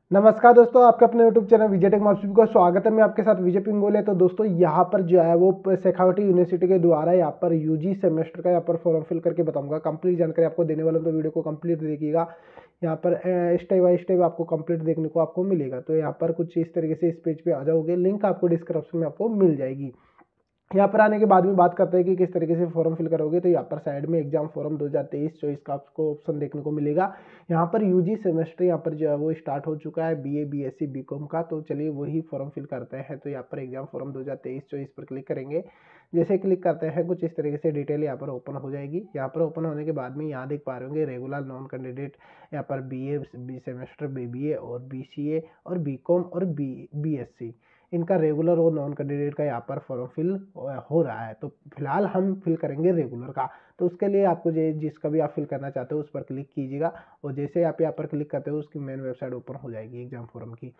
नमस्कार दोस्तों, आपके अपने यूट्यूब चैनल विजय टेक में आप सभी का स्वागत है। मैं आपके साथ विजय पिंगोले। तो दोस्तों यहाँ पर जो है वो शेखावटी यूनिवर्सिटी के द्वारा यहाँ पर यूजी सेमेस्टर का यहाँ पर फॉर्म फिल करके बताऊंगा। कंप्लीट जानकारी आपको देने वाला हूं, तो वीडियो को कंप्लीट देखिएगा। यहाँ पर स्टेप बाय स्टेप आपको कंप्लीट देखने को आपको मिलेगा। तो यहाँ पर कुछ इस तरीके से इस पेज पे आ जाओगे, लिंक आपको डिस्क्रिप्शन में आपको मिल जाएगी। यहाँ पर आने के बाद में बात करते हैं कि किस तरीके से फॉर्म फिल करोगे। तो यहाँ पर साइड में एग्जाम फॉर्म 2023-24 का आपको ऑप्शन देखने को मिलेगा। यहाँ पर यूजी सेमेस्टर यहाँ पर जो है वो स्टार्ट हो चुका है, बीए बीएससी बीकॉम का। तो चलिए वही फॉर्म फिल करते हैं। तो यहाँ पर एग्जाम फॉर्म 2023-24 पर क्लिक करेंगे। जैसे क्लिक करते हैं कुछ इस तरीके से डिटेल यहाँ पर ओपन हो जाएगी। यहाँ पर ओपन होने के बाद में यहाँ देख पा रहे होंगे रेगुलर नॉन कैंडिडेट, यहाँ पर बीए सेमेस्टर बीबीए और बीसीए और बीकॉम और बीएससी, इनका रेगुलर और नॉन कैंडिडेट का यहाँ पर फॉर्म फिल हो रहा है। तो फिलहाल हम फिल करेंगे रेगुलर का। तो उसके लिए आपको जिसका भी आप फिल करना चाहते हो उस पर क्लिक कीजिएगा, और जैसे आप यहाँ पर क्लिक करते हो उसकी मेन वेबसाइट ओपन हो जाएगी एग्जाम फॉर्म की।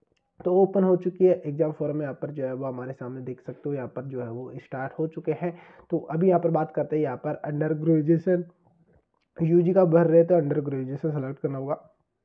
तो ओपन हो चुकी है एग्जाम फॉर्म, यहाँ पर जो है वो हमारे सामने देख सकते हो। यहाँ पर जो है वो स्टार्ट हो चुके हैं। तो अभी यहाँ पर बात करते हैं, यहाँ पर अंडर ग्रेजुएशन यूजी का भर रहे तो अंडर ग्रेजुएशन सेलेक्ट करना होगा।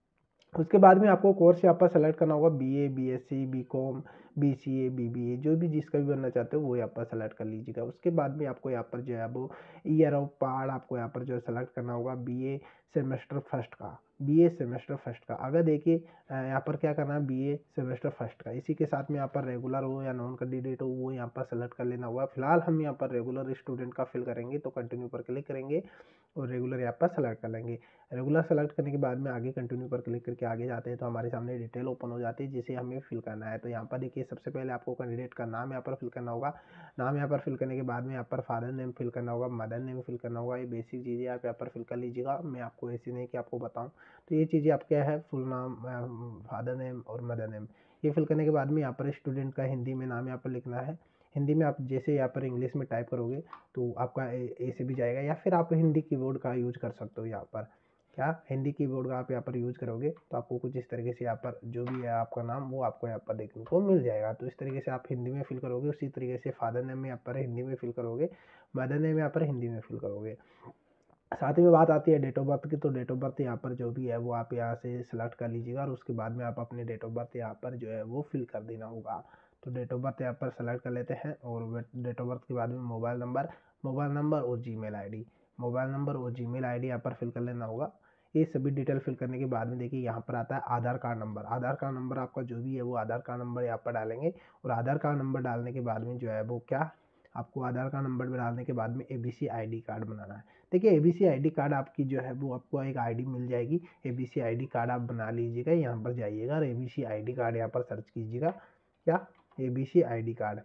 उसके बाद में आपको कोर्स यहाँ पर सेलेक्ट करना होगा, BA BSc BCom BCA BBA, जो भी जिसका भी बनना चाहते हो वो यहाँ पर सेलेक्ट कर लीजिएगा। उसके बाद में आपको यहाँ पर जो है वो ईयर ऑफ पार्ट आपको यहाँ पर जो है सेलेक्ट करना होगा, बीए सेमेस्टर फर्स्ट का। बीए सेमेस्टर फर्स्ट का अगर देखिए यहाँ पर क्या करना है, बीए सेमेस्टर फर्स्ट का। इसी के साथ में यहाँ पर रेगुलर हो या नॉन कैंडिडेट हो वो यहाँ पर सेलेक्ट कर लेना होगा। फिलहाल हम यहाँ पर रेगुलर स्टूडेंट का फिल करेंगे, तो कंटिन्यू पर क्लिक करेंगे और रेगुलर यहाँ पर सेलेक्ट कर लेंगे। रेगुलर सेलेक्ट करने के बाद में आगे कंटिन्यू पर क्लिक करके आगे जाते हैं, तो हमारे सामने डिटेल ओपन हो जाती है जिसे हमें फिल करना है। तो यहाँ पर देखिए सबसे पहले आपको कैंडिडेट का नाम यहाँ पर फिल करना होगा। नाम यहाँ पर फिल करने के बाद में यहाँ पर फादर नेम फिल करना होगा, मदर नेम फिल करना होगा। ये बेसिक चीज़ें आप यहाँ पर फिल कर लीजिएगा। मैं आपको ऐसी नहीं कि आपको बताऊँ, तो ये चीज़ें आप क्या है, फुल नाम, फादर नेम और मदर नेम, ये फिल करने के बाद में यहाँ पर स्टूडेंट का हिंदी में नाम यहाँ पर लिखना है। हिंदी में आप जैसे यहाँ पर इंग्लिश में टाइप करोगे तो आपका ऐसे भी जाएगा, या फिर आप हिंदी कीबोर्ड का यूज कर सकते हो। यहाँ पर क्या हिंदी कीबोर्ड का आप यहाँ पर यूज करोगे तो आपको कुछ इस तरीके से यहाँ पर जो भी है आपका नाम वो आपको यहाँ पर देखने को मिल जाएगा। तो इस तरीके से आप हिंदी में फिल करोगे। उसी तरीके से फादर नेम में यहाँ पर हिंदी में फिल करोगे, मदर नेम यहाँ पर हिंदी में फिल करोगे। साथ ही में बात आती है डेट ऑफ बर्थ की। तो डेट ऑफ बर्थ यहाँ पर जो भी है वो आप यहाँ से सिलेक्ट कर लीजिएगा, और उसके बाद में आप अपने डेट ऑफ बर्थ यहाँ पर जो है वो फिल कर देना होगा। तो डेट ऑफ बर्थ यहाँ पर सेलेक्ट कर लेते हैं, और डेट ऑफ बर्थ के बाद में मोबाइल नंबर और जीमेल आईडी, मोबाइल नंबर और जीमेल आईडी यहाँ पर फिल कर लेना होगा। ये सभी डिटेल फिल करने के बाद में देखिए यहाँ पर आता है Aadhaar card number. Aadhaar card number आपका जो भी है वो आधार कार्ड नंबर यहाँ पर डालेंगे, और आधार कार्ड नंबर डालने के बाद में जो है वो क्या, आपको आधार कार्ड नंबर डालने के बाद में एबीसी आईडी कार्ड बनाना है। देखिए एबीसी आईडी कार्ड आपकी जो है वो आपको एक आईडी मिल जाएगी। एबीसी आईडी कार्ड आप बना लीजिएगा, यहाँ पर जाइएगा और एबीसी आईडी कार्ड यहाँ पर सर्च कीजिएगा। क्या, एबीसी आईडी कार्ड।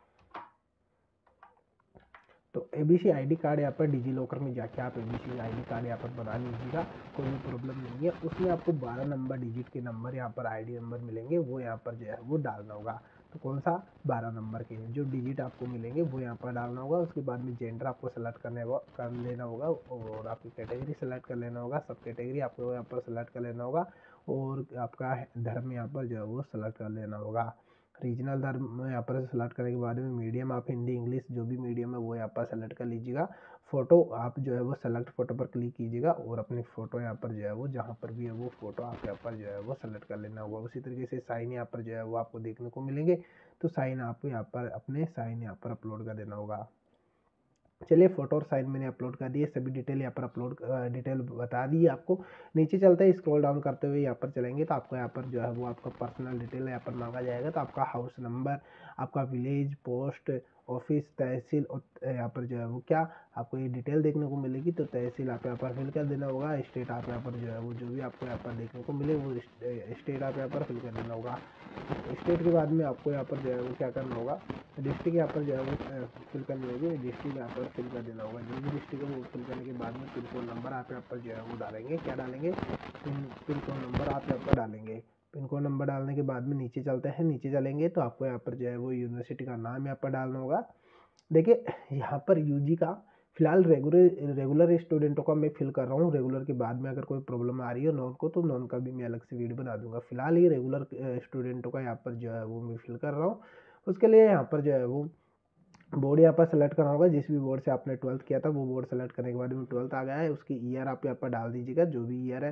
तो एबीसी आईडी कार्ड यहाँ पर डिजी लॉकर में जाके आप एबीसी आईडी कार्ड यहाँ पर बना लीजिएगा, कोई भी प्रॉब्लम नहीं है। उसमें आपको 12 नंबर डिजिट के नंबर यहाँ पर आईडी नंबर मिलेंगे, वो यहाँ पर जो है वो डालना होगा। तो कौन सा, 12 नंबर के जो डिजिट आपको मिलेंगे वो यहाँ पर डालना होगा। उसके बाद में जेंडर आपको सेलेक्ट कर लेना होगा, और आपकी कैटेगरी सेलेक्ट कर लेना होगा। सब कैटेगरी आपको यहाँ पर सेलेक्ट कर लेना होगा, और आपका धर्म यहाँ पर जो है वो सेलेक्ट कर लेना होगा। रीजनल धर्म यहाँ पर सेलेक्ट करने के बाद में मीडियम आप हिंदी इंग्लिश जो भी मीडियम है वो यहाँ पर सेलेक्ट कर लीजिएगा। फोटो आप जो है वो सेलेक्ट फोटो पर क्लिक कीजिएगा, और अपनी फोटो यहाँ पर जो है वो जहाँ पर भी है वो फोटो आप यहाँ पर जो है वो सेलेक्ट कर लेना होगा। उसी तरीके से साइन यहाँ पर जो है वो आपको देखने को मिलेंगे। तो साइन आप यहाँ पर अपने साइन यहाँ पर अपलोड कर देना होगा। चलिए फोटो और साइन मैंने अपलोड कर दिए, सभी डिटेल यहाँ पर डिटेल बता दी आपको। नीचे चलते हैं, स्क्रॉल डाउन करते हुए यहाँ पर चलेंगे तो आपको यहाँ पर जो है वो आपका पर्सनल डिटेल यहाँ पर मांगा जाएगा। तो आपका हाउस नंबर, आपका विलेज, पोस्ट ऑफिस, तहसील, और यहाँ पर जो है वो क्या आपको ये डिटेल देखने को मिलेगी। तो तहसील आप यहाँ पर फिल कर देना होगा। स्टेट आप यहाँ पर जो है वो जो भी आपको यहाँ पर देखने को मिले वो स्टेट आप यहाँ पर फिल कर देना होगा। स्टेट के बाद में आपको यहाँ पर जो है वो क्या करना होगा, डिस्ट्रिक्ट यहाँ पर जो है वो फिल करनी होगी। डिस्ट्रिक्ट यहाँ पर फिल कर देना होगा। जो भी डिस्ट्रिक्ट है वो फिल करने के बाद में पिन कोड नंबर आप यहाँ पर जो है वो डालेंगे। क्या डालेंगे, पिन कोड नंबर आप यहाँ पर डालेंगे। पिन कोड नंबर डालने के बाद में नीचे चलते हैं, नीचे चलेंगे तो आपको यहाँ पर जो है वो यूनिवर्सिटी का नाम यहाँ पर डालना होगा। देखिए यहाँ पर यूजी का फिलहाल रेगुलर स्टूडेंटों का मैं फिल कर रहा हूँ। रेगुलर के बाद में अगर कोई प्रॉब्लम आ रही है नॉन को, तो नॉन का भी मैं अलग से वीडियो बना दूंगा। फिलहाल ये रेगुलर स्टूडेंटों का यहाँ पर जो है वो मैं फिल कर रहा हूँ। उसके लिए यहाँ पर जो है वो बोर्ड यहाँ पर सेलेक्ट करना होगा। जिस भी बोर्ड से आपने 12th किया था वो बोर्ड सेलेक्ट करने के बाद में 12th आ गया है, उसकी ईयर आप यहाँ पर डाल दीजिएगा। जो भी ईयर है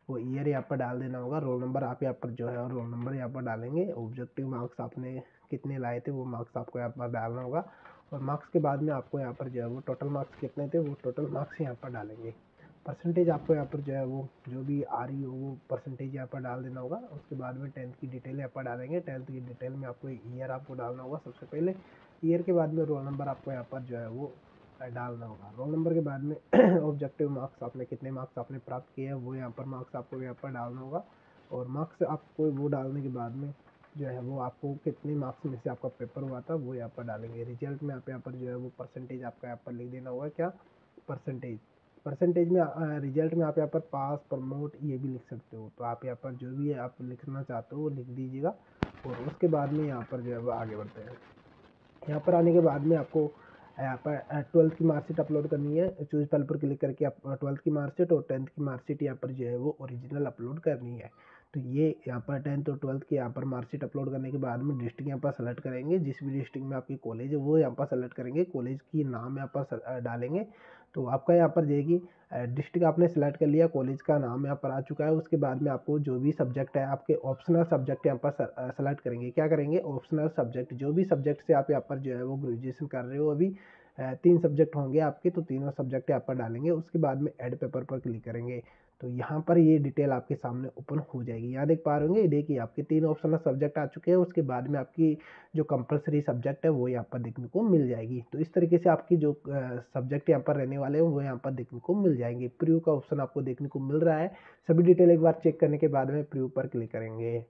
वो ईयर यहाँ पर डाल देना होगा। रोल नंबर आप यहाँ पर जो है रोल नंबर यहाँ पर डालेंगे। ऑब्जेक्टिव मार्क्स आपने कितने लाए थे वो मार्क्स आपको यहाँ पर डालना होगा। और मार्क्स के बाद में आपको यहाँ पर जो है वो टोटल मार्क्स कितने थे वो टोटल मार्क्स यहाँ पर डालेंगे। परसेंटेज आपको यहाँ पर जो है वो जो भी आ रही हो वो परसेंटेज यहाँ पर डाल देना होगा। उसके बाद में 10th की डिटेल यहाँ पर डालेंगे। 10th की डिटेल में आपको ईयर आपको डालना होगा सबसे पहले। ईयर के बाद में रोल नंबर आपको यहाँ पर जो है वो डालना होगा। रोल नंबर के बाद में ऑब्जेक्टिव मार्क्स आपने कितने मार्क्स आपने प्राप्त किए हैं वो यहाँ पर मार्क्स आपको यहाँ पर डालना होगा। और मार्क्स आपको वो डालने के बाद में जो है वो आपको कितने मार्क्स में से आपका पेपर हुआ था वो यहाँ पर डालेंगे। रिजल्ट में आप यहाँ पर जो है वो परसेंटेज आपका यहाँ पर लिख देना होगा। क्या परसेंटेज में रिजल्ट में आप यहाँ पर पास प्रमोट ये भी लिख सकते हो। तो आप यहाँ पर जो भी आप लिखना चाहते हो वो लिख दीजिएगा। और उसके बाद में यहाँ पर जो है वो आगे बढ़ते हैं। यहाँ पर आने के बाद में आपको यहाँ पर 12th की मार्कशीट अपलोड करनी है। चूज फाइल पर क्लिक करके आप 12th की मार्कशीट और 10th की मार्कशीट यहाँ पर जो है वो ओरिजिनल अपलोड करनी है। तो ये यहाँ पर 10th और 12th की यहाँ पर मार्कशीट अपलोड करने के बाद में डिस्ट्रिक्ट यहाँ पर सेलेक्ट करेंगे। जिस भी डिस्ट्रिक्ट में आपकी कॉलेज है वो यहाँ पर सेलेक्ट करेंगे। कॉलेज की नाम यहाँ पर डालेंगे। तो आपका यहाँ पर जाएगी डिस्ट्रिक्ट आपने सेलेक्ट कर लिया, कॉलेज का नाम यहाँ पर आ चुका है। उसके बाद में आपको जो भी सब्जेक्ट है आपके ऑप्शनल सब्जेक्ट यहाँ पर सेलेक्ट करेंगे। क्या करेंगे ऑप्शनल सब्जेक्ट, जो भी सब्जेक्ट से आप यहाँ पर जो है वो ग्रेजुएशन कर रहे हो अभी 3 सब्जेक्ट होंगे आपके, तो तीनों सब्जेक्ट यहाँ पर डालेंगे। उसके बाद में ऐड पेपर पर क्लिक करेंगे। तो यहाँ पर ये डिटेल आपके सामने ओपन हो जाएगी। यहाँ देख पा रहे होंगे, देखिए आपके 3 ऑप्शनल सब्जेक्ट आ चुके हैं। उसके बाद में आपकी जो कंपलसरी सब्जेक्ट है वो यहाँ पर देखने को मिल जाएगी। तो इस तरीके से आपकी जो सब्जेक्ट यहाँ पर रहने वाले हैं वो यहाँ पर देखने को मिल जाएंगे। प्रीव्यू का ऑप्शन आपको देखने को मिल रहा है। सभी डिटेल एक बार चेक करने के बाद में प्रीव्यू पर क्लिक करेंगे।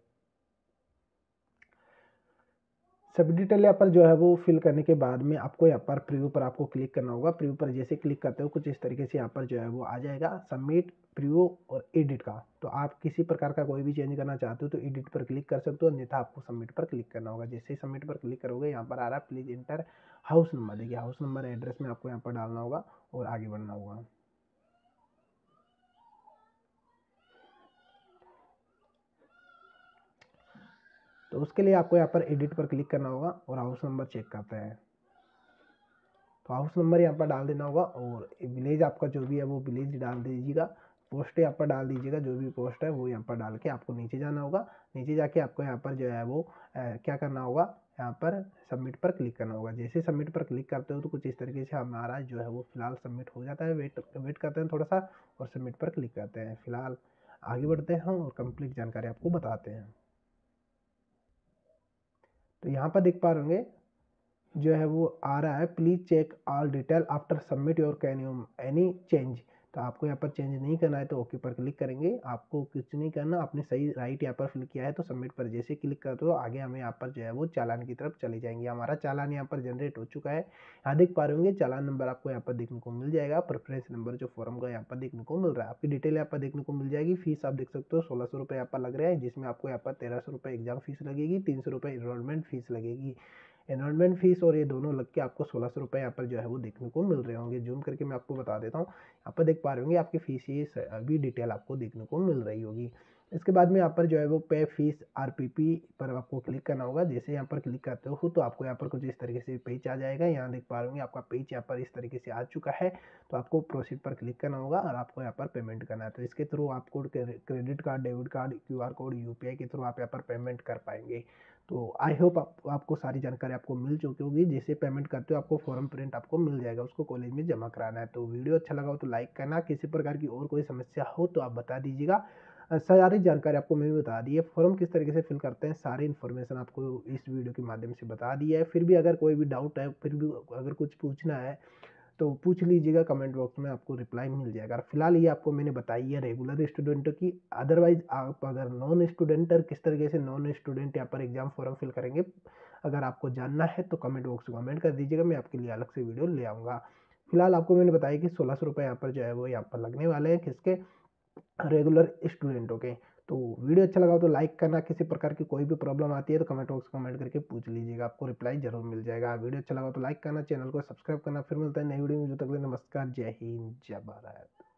सभी डिटेल यहाँ पर जो है वो फिल करने के बाद में आपको यहाँ पर प्रीव्यू पर आपको क्लिक करना होगा। प्रीव्यू पर जैसे क्लिक करते हो कुछ इस तरीके से यहाँ पर जो है वो आ जाएगा सबमिट प्रीव्यू और एडिट का। तो आप किसी प्रकार का कोई भी चेंज करना चाहते हो तो एडिट पर क्लिक कर सकते हो, अन्यथा आपको सबमिट पर क्लिक करना होगा। जैसे ही सबमिट पर क्लिक करोगे यहाँ पर आ रहा है प्लीज इंटर हाउस नंबर। देखिए हाउस नंबर एड्रेस में आपको यहाँ पर डालना होगा और आगे बढ़ना होगा। तो उसके लिए आपको यहाँ पर एडिट पर क्लिक करना होगा और हाउस नंबर चेक करते हैं। तो हाउस नंबर यहाँ पर डाल देना होगा और विलेज आपका जो भी है वो विलेज डाल दीजिएगा। पोस्ट यहाँ पर डाल दीजिएगा, जो भी पोस्ट है वो यहाँ पर डाल के आपको नीचे जाना होगा। नीचे जाके आपको यहाँ पर जो है वो क्या करना होगा, यहाँ पर सबमिट पर क्लिक करना होगा। जैसे सबमिट पर क्लिक करते हो तो कुछ इस तरीके से हमारा जो है वो फिलहाल सबमिट हो जाता है। वेट करते हैं थोड़ा सा और सबमिट पर क्लिक करते हैं। फिलहाल आगे बढ़ते हैं और कंप्लीट जानकारी आपको बताते हैं। तो यहाँ पर देख पा रहे होंगे जो है वो आ रहा है please check all detail after submit your can you any change. तो आपको यहाँ पर चेंज नहीं करना है तो ओके पर क्लिक करेंगे। आपको कुछ नहीं करना, आपने सही राइट यहाँ पर फिल किया है तो सबमिट पर जैसे क्लिक करते हो आगे हमें यहाँ पर जो है वो चालान की तरफ चले जाएंगे। हमारा चालान यहाँ पर जनरेट हो चुका है। यहाँ देख पा रहे होंगे चालान नंबर आपको यहाँ पर देखने को मिल जाएगा। प्रेफरेंस नंबर जो फॉर्म का यहाँ पर देखने को मिल रहा है। आपकी डिटेल यहाँ पर देखने को मिल जाएगी। फीस आप देख सकते हो 1600 रुपये यहाँ पर लग रहा है, जिसमें आपको यहाँ पर 1300 रुपये एग्जाम फीस लगेगी, 300 रुपये इनरोलमेंट फीस लगेगी। एनरोलमेंट फीस और ये दोनों लग के आपको 1600 रुपये यहाँ पर जो है वो देखने को मिल रहे होंगे। जूम करके मैं आपको बता देता हूँ। यहाँ पर देख पा रहे होंगे आपकी फीस ये अभी डिटेल आपको देखने को मिल रही होगी। इसके बाद में यहाँ पर जो है वो पे फीस आरपीपी पर आपको क्लिक करना होगा। जैसे यहाँ पर क्लिक करते हो तो आपको यहाँ पर कुछ इस तरीके से पेज आ जाएगा। यहाँ देख पा रहे होंगे आपका पेज यहाँ पर इस तरीके से आ चुका है। तो आपको प्रोसीड पर क्लिक करना होगा और आपको यहाँ पर पेमेंट करना है। तो इसके थ्रू आपको credit card, debit card, QR code, UPI के थ्रू आप यहाँ पर पेमेंट कर पाएंगे। तो आई होप आपको सारी जानकारी आपको मिल चुकी होगी। जैसे पेमेंट करते हो आपको फॉर्म प्रिंट आपको मिल जाएगा, उसको कॉलेज में जमा कराना है। तो वीडियो अच्छा लगा हो तो लाइक करना। किसी प्रकार की और कोई समस्या हो तो आप बता दीजिएगा। सारी जानकारी आपको मैंने बता दी है। फॉर्म किस तरीके से फिल करते हैं सारी इन्फॉर्मेशन आपको इस वीडियो के माध्यम से बता दी है। फिर भी अगर कोई भी डाउट है, फिर भी अगर कुछ पूछना है तो पूछ लीजिएगा, कमेंट बॉक्स में आपको रिप्लाई मिल जाएगा। फिलहाल ये आपको मैंने बताई है रेगुलर स्टूडेंटों की। अदरवाइज आप अगर नॉन स्टूडेंट और किस तरीके से नॉन स्टूडेंट यहाँ पर एग्जाम फॉर्म फिल करेंगे अगर आपको जानना है तो कमेंट बॉक्स में कमेंट कर दीजिएगा, मैं आपके लिए अलग से वीडियो ले आऊँगा। फिलहाल आपको मैंने बताया कि 1600 रुपये यहाँ पर जो है वो यहाँ पर लगने वाले हैं किसके, रेगुलर स्टूडेंटों के। तो वीडियो अच्छा लगा हो तो लाइक करना। किसी प्रकार की कोई भी प्रॉब्लम आती है तो कमेंट बॉक्स में कमेंट करके पूछ लीजिएगा, आपको रिप्लाई जरूर मिल जाएगा। वीडियो अच्छा लगा तो लाइक करना, चैनल को सब्सक्राइब करना। फिर मिलता है नई वीडियो में, जो तक के लिए नमस्कार, जय हिंद, जय भारत।